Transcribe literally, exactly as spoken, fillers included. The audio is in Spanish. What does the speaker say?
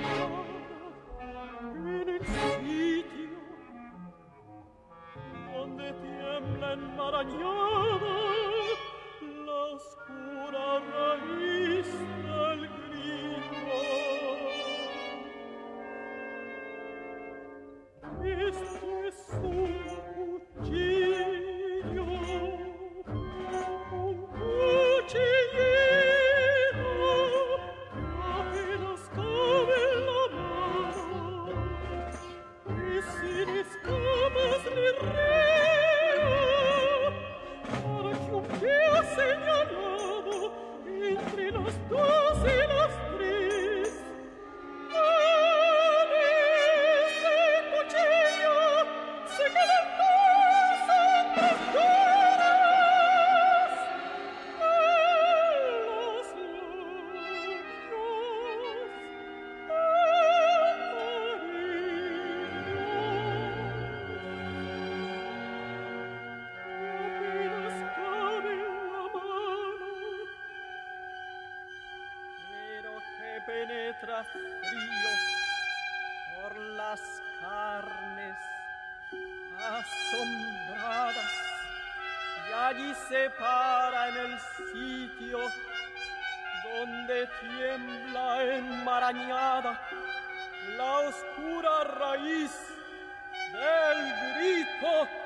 en el sitio donde tiembla enmarañada la oscura raíz del grito. Este es un cuchillo, un cuchillito, apenas cabe en la mano, y sin escamas ni reo, para que un pie señalado entre las dos y las tres. En ese cuchillo se quedan dos antesturas en los labios amarillos. Apenas cabe en la mano, pero que penetra frío por las carnes asombradas, y allí se para en el sitio donde tiembla enmarañada la oscura raíz del grito.